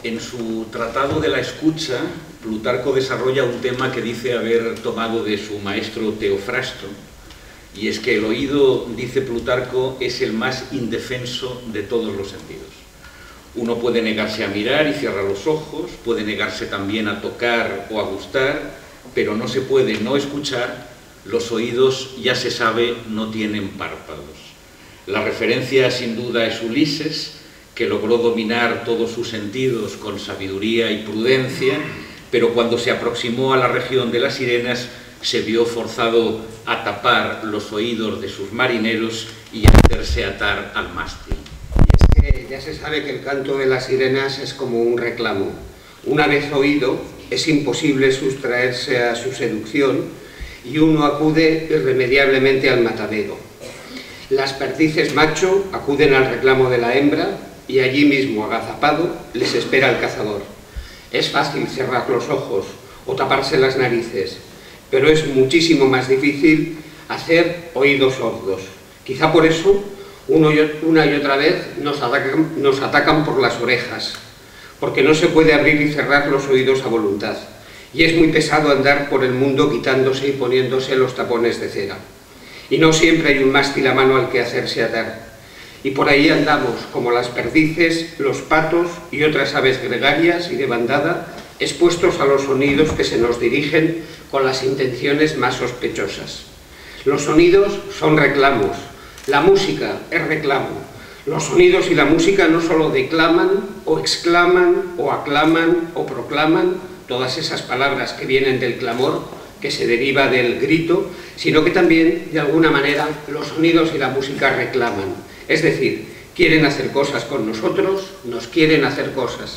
En su Tratado de la Escucha, Plutarco desarrolla un tema que dice haber tomado de su maestro Teofrasto, y es que el oído, dice Plutarco, es el más indefenso de todos los sentidos. Uno puede negarse a mirar y cierra los ojos, puede negarse también a tocar o a gustar, pero no se puede no escuchar. Los oídos, ya se sabe, no tienen párpados. La referencia sin duda es Ulises, que logró dominar todos sus sentidos con sabiduría y prudencia, pero cuando se aproximó a la región de las sirenas se vio forzado a tapar los oídos de sus marineros y a hacerse atar al mástil. Y es que ya se sabe que el canto de las sirenas es como un reclamo. Una vez oído, es imposible sustraerse a su seducción y uno acude irremediablemente al matadero. Las perdices macho acuden al reclamo de la hembra y allí mismo, agazapado, les espera el cazador. Es fácil cerrar los ojos o taparse las narices, pero es muchísimo más difícil hacer oídos sordos. Quizá por eso, una y otra vez, nos atacan por las orejas, porque no se puede abrir y cerrar los oídos a voluntad, y es muy pesado andar por el mundo quitándose y poniéndose los tapones de cera. Y no siempre hay un mástil a mano al que hacerse atar. Y por ahí andamos, como las perdices, los patos y otras aves gregarias y de bandada, expuestos a los sonidos que se nos dirigen con las intenciones más sospechosas. Los sonidos son reclamos, la música es reclamo. Los sonidos y la música no solo declaman, o exclaman, o aclaman, o proclaman, todas esas palabras que vienen del clamor, que se deriva del grito, sino que también, de alguna manera, los sonidos y la música reclaman. Es decir, quieren hacer cosas con nosotros, nos quieren hacer cosas.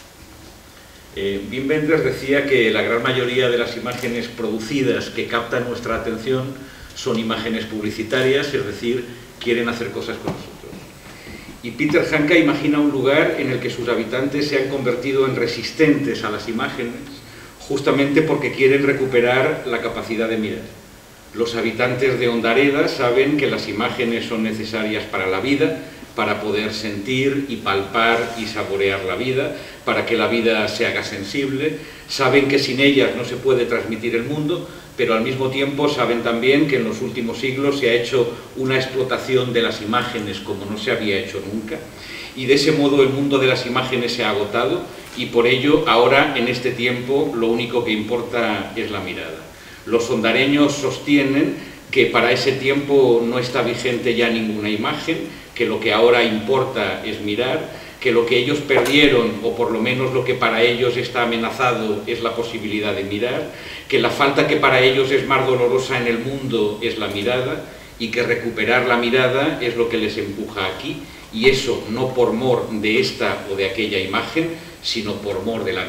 Wim Wenders decía que la gran mayoría de las imágenes producidas que captan nuestra atención son imágenes publicitarias, es decir, quieren hacer cosas con nosotros. Y Peter Hanka imagina un lugar en el que sus habitantes se han convertido en resistentes a las imágenes, justamente porque quieren recuperar la capacidad de mirar. Los habitantes de Ondareda saben que las imágenes son necesarias para la vida, para poder sentir y palpar y saborear la vida, para que la vida se haga sensible. Saben que sin ellas no se puede transmitir el mundo, pero al mismo tiempo saben también que en los últimos siglos se ha hecho una explotación de las imágenes como no se había hecho nunca, y de ese modo el mundo de las imágenes se ha agotado, y por ello ahora, en este tiempo, lo único que importa es la mirada. Los ondareños sostienen que para ese tiempo no está vigente ya ninguna imagen, que lo que ahora importa es mirar, que lo que ellos perdieron, o por lo menos lo que para ellos está amenazado, es la posibilidad de mirar, que la falta que para ellos es más dolorosa en el mundo es la mirada, y que recuperar la mirada es lo que les empuja aquí, y eso no por mor de esta o de aquella imagen, sino por mor de la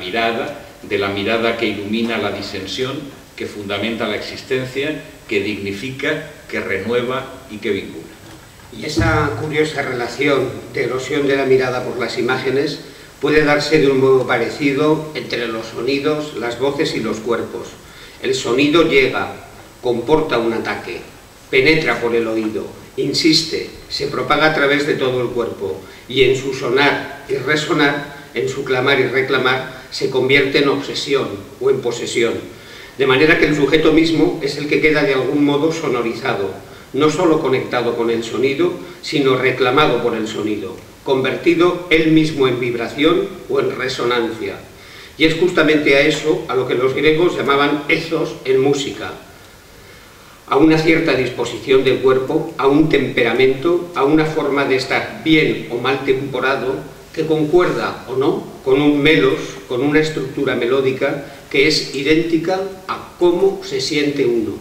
mirada que ilumina la disensión, que fundamenta la existencia, que dignifica, que renueva y que vincula. Y esa curiosa relación de erosión de la mirada por las imágenes puede darse de un modo parecido entre los sonidos, las voces y los cuerpos. El sonido llega, comporta un ataque, penetra por el oído, insiste, se propaga a través de todo el cuerpo y en su sonar y resonar, en su clamar y reclamar, se convierte en obsesión o en posesión. De manera que el sujeto mismo es el que queda de algún modo sonorizado, no solo conectado con el sonido, sino reclamado por el sonido, convertido él mismo en vibración o en resonancia. Y es justamente a eso a lo que los griegos llamaban ethos en música, a una cierta disposición del cuerpo, a un temperamento, a una forma de estar bien o mal temporado, que concuerda o no con un melos, con una estructura melódica que es idéntica a cómo se siente uno.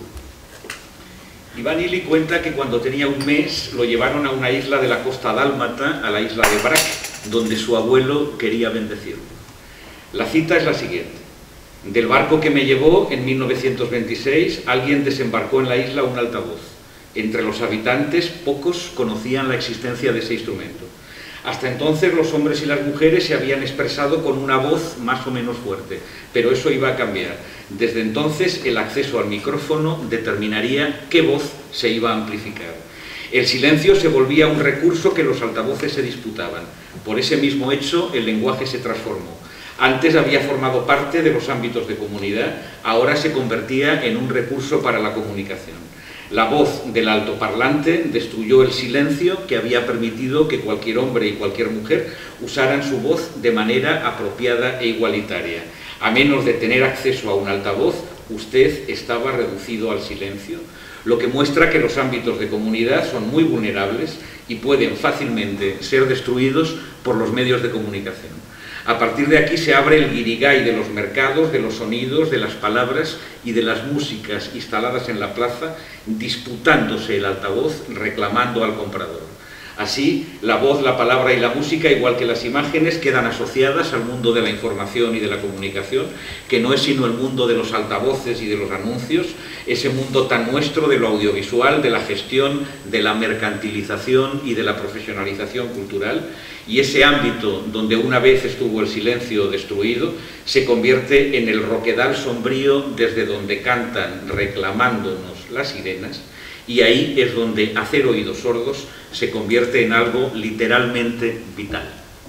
Iván Illy cuenta que cuando tenía un mes lo llevaron a una isla de la costa dálmata, a la isla de Brac, donde su abuelo quería bendecirlo. La cita es la siguiente. Del barco que me llevó en 1926, alguien desembarcó en la isla un altavoz. Entre los habitantes, pocos conocían la existencia de ese instrumento. Hasta entonces los hombres y las mujeres se habían expresado con una voz más o menos fuerte, pero eso iba a cambiar. Desde entonces el acceso al micrófono determinaría qué voz se iba a amplificar. El silencio se volvía un recurso que los altavoces se disputaban. Por ese mismo hecho, el lenguaje se transformó. Antes había formado parte de los ámbitos de comunidad, ahora se convertía en un recurso para la comunicación. La voz del altoparlante destruyó el silencio que había permitido que cualquier hombre y cualquier mujer usaran su voz de manera apropiada e igualitaria. A menos de tener acceso a un altavoz, usted estaba reducido al silencio, lo que muestra que los ámbitos de comunidad son muy vulnerables y pueden fácilmente ser destruidos por los medios de comunicación. A partir de aquí se abre el guirigay de los mercados, de los sonidos, de las palabras y de las músicas instaladas en la plaza, disputándose el altavoz, reclamando al comprador. Así, la voz, la palabra y la música, igual que las imágenes, quedan asociadas al mundo de la información y de la comunicación, que no es sino el mundo de los altavoces y de los anuncios, ese mundo tan nuestro de lo audiovisual, de la gestión, de la mercantilización y de la profesionalización cultural, y ese ámbito donde una vez estuvo el silencio destruido, se convierte en el roquedal sombrío desde donde cantan reclamándonos las sirenas, y ahí es donde hacer oídos sordos se convierte en algo literalmente vital.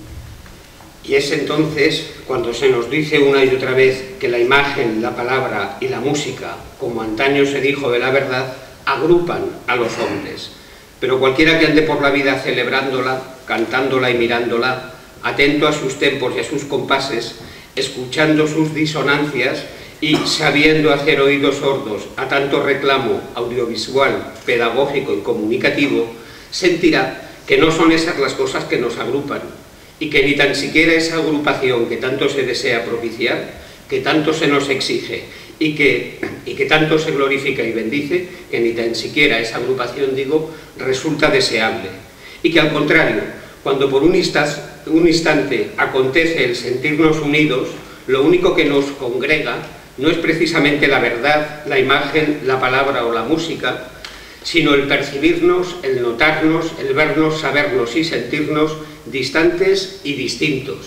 Y es entonces cuando se nos dice una y otra vez que la imagen, la palabra y la música, como antaño se dijo de la verdad, agrupan a los hombres. Pero cualquiera que ande por la vida celebrándola, cantándola y mirándola, atento a sus tempos y a sus compases, escuchando sus disonancias y sabiendo hacer oídos sordos a tanto reclamo audiovisual, pedagógico y comunicativo, sentirá que no son esas las cosas que nos agrupan y que ni tan siquiera esa agrupación que tanto se desea propiciar, que tanto se nos exige y que tanto se glorifica y bendice, que ni tan siquiera esa agrupación, digo, resulta deseable. Y que al contrario, cuando por un instante acontece el sentirnos unidos, lo único que nos congrega no es precisamente la verdad, la imagen, la palabra o la música, sino el percibirnos, el notarnos, el vernos, sabernos y sentirnos distantes y distintos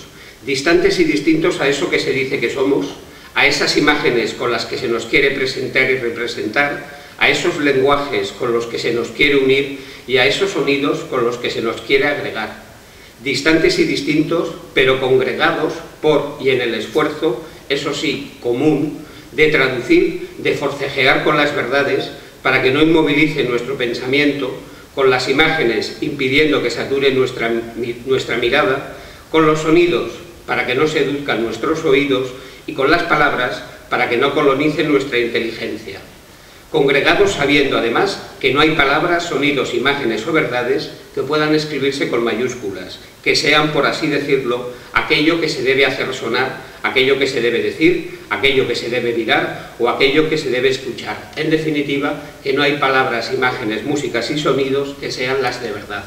a eso que se dice que somos, a esas imágenes con las que se nos quiere presentar y representar, a esos lenguajes con los que se nos quiere unir y a esos sonidos con los que se nos quiere agregar. Distantes y distintos, pero congregados por y en el esfuerzo, eso sí, común, de traducir, de forcejear con las verdades para que no inmovilice nuestro pensamiento, con las imágenes impidiendo que sature nuestra mirada, con los sonidos para que no seduzcan nuestros oídos y con las palabras para que no colonicen nuestra inteligencia. Congregados sabiendo además que no hay palabras, sonidos, imágenes o verdades que puedan escribirse con mayúsculas, que sean, por así decirlo, aquello que se debe hacer sonar, aquello que se debe decir, aquello que se debe mirar o aquello que se debe escuchar. En definitiva, que no hay palabras, imágenes, músicas y sonidos que sean las de verdad.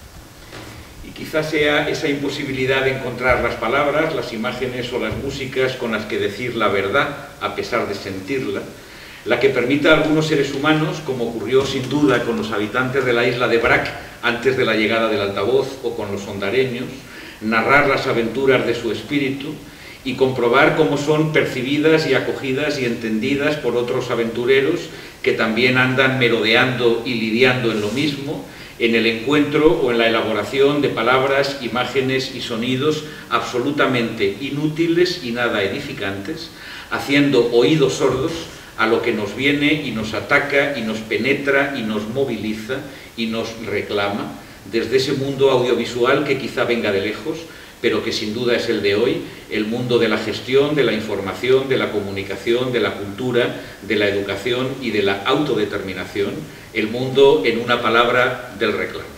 Y quizás sea esa imposibilidad de encontrar las palabras, las imágenes o las músicas con las que decir la verdad, a pesar de sentirla, la que permita a algunos seres humanos, como ocurrió sin duda con los habitantes de la isla de Brac antes de la llegada del altavoz o con los hondareños, narrar las aventuras de su espíritu y comprobar cómo son percibidas y acogidas y entendidas por otros aventureros que también andan merodeando y lidiando en lo mismo, en el encuentro o en la elaboración de palabras, imágenes y sonidos absolutamente inútiles y nada edificantes, haciendo oídos sordos a lo que nos viene y nos ataca y nos penetra y nos moviliza y nos reclama desde ese mundo audiovisual que quizá venga de lejos, pero que sin duda es el de hoy, el mundo de la gestión, de la información, de la comunicación, de la cultura, de la educación y de la autodeterminación, el mundo, en una palabra, del reclamo.